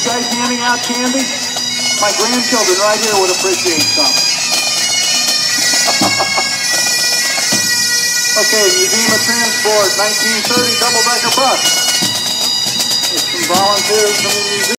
guys handing out candy? My grandchildren right here would appreciate some. Okay, Museum of Transport, 1930 double-decker bus. There's some volunteers from the museum.